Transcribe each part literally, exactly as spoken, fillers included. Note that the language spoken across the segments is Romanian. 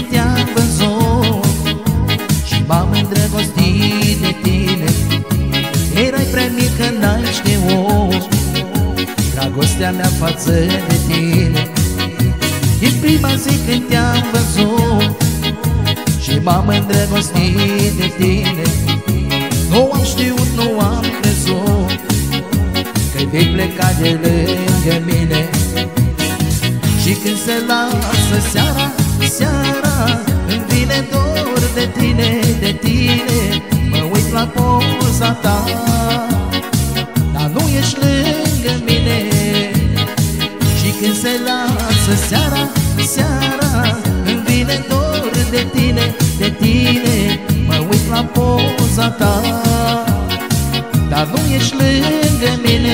te-am văzut și m-am îndrăgostit de tine. Erai prea mică, n-ai știut dragostea mea față de tine. Din prima zi când te-am văzut și m-am îndrăgostit de tine, nu am știut, nu am crezut că vei pleca de lângă mine. Și când se lasă seara, seara, îmi vine dor de tine, de tine. Mă uit la poza ta, dar nu ești lângă mine. Și când se lasă seara, seara, îmi vine dor de tine, de tine. Mă uit la poza ta, dar nu ești lângă mine.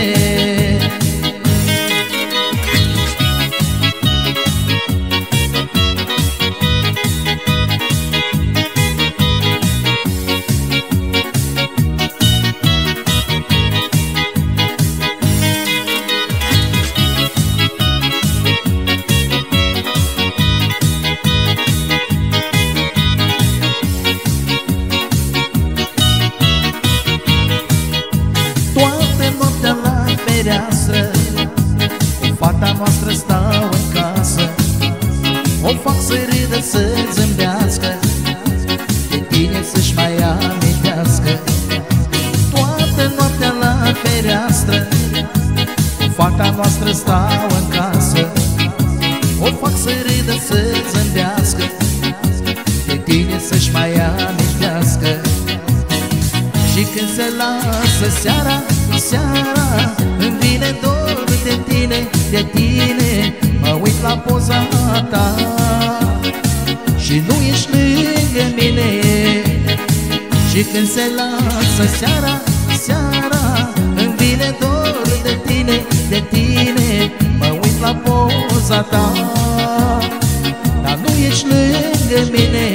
Cu fata noastră stau în casă, o fac să râdă, să zâmbească, de tine să-și mai amintească. Toată noaptea la fereastră, cu fata noastră stau în casă, o fac să râdă, să zâmbească, de tine să-și mai amintească. Și când se lasă seara, seara, îmi vine dor de tine, de tine. Mă uit la poza ta și nu ești lângă mine. Și când se lasă seara, seara, îmi vine dor de tine, de tine. Mă uit la poza ta, dar nu ești lângă mine.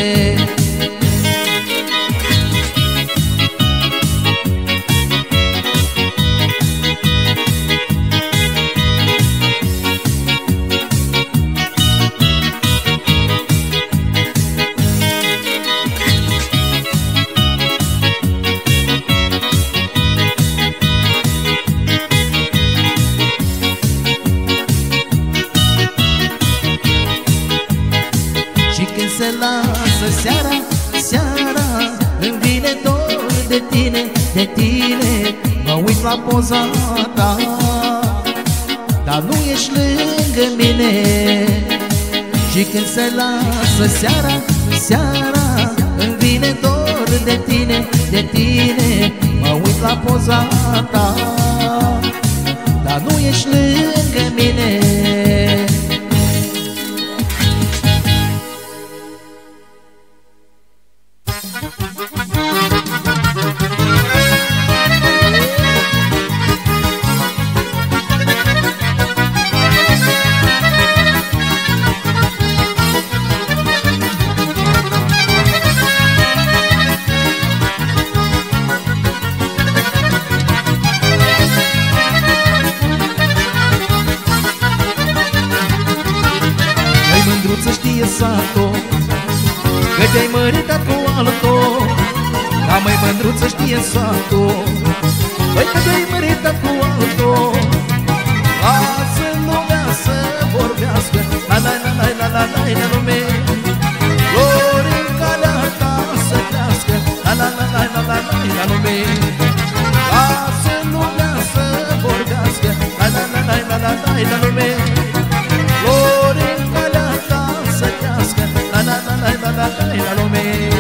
Se lasă seara, seara, îmi vine dor de tine, de tine. Mă uit la poza ta, dar nu ești lângă mine. Și când se lasă seara, seara, îmi vine dor de tine, de tine. Mă uit la poza ta, dar nu ești lângă mine. Mândruță știe satul că te-ai măritat cu altul. Da, măi, mândruță știe satul, băi, că te-ai măritat cu altul. Lasă lumea să vorbească, la la la la la la la la lume. Flori în calea ta să crească, la la la la la la la la lume. Lasă lumea să vorbească, la la la la la la la la lume. Flori în calea ta să crească, la la la la la la la la lume.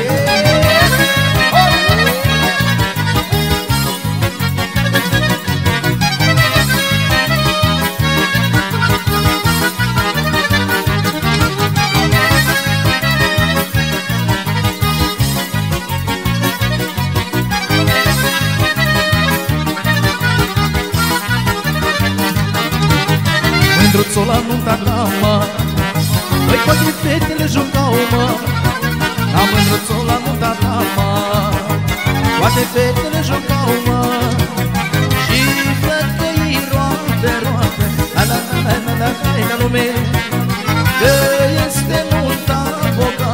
Mândruțo la nunta ta, mă, băi, toate fetele jucau, mă. La mândruțo la nunta ta, mă, toate fetele jucau, mă. Și flăcăii roate, roate, la la la la la la la la lume. Că este nunta bogată,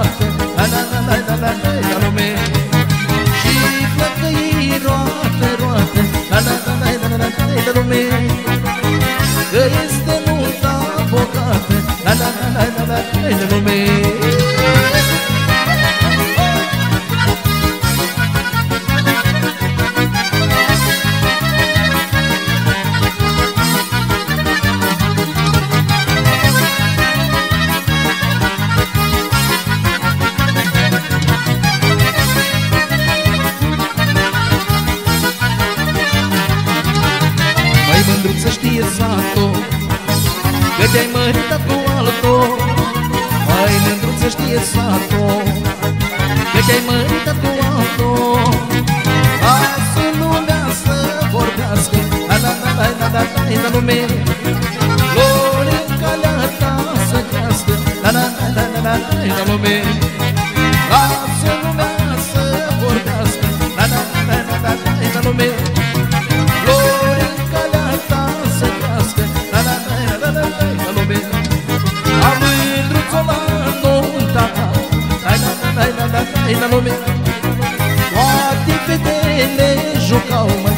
de lume, că este multă bogată, la la la la la la de lume. Să știe satul că te-ai măritat cu altul. Mai mândruț să știe satul că te-ai măritat cu altul. Lasă lumea să vorbească, la la la la la la la la lume. Lor în calea ta să crească, la la la la la la la la lume. Lasă lumea să vorbească, la la la la la la la la lume. La lume, toate fetele jucau, mă,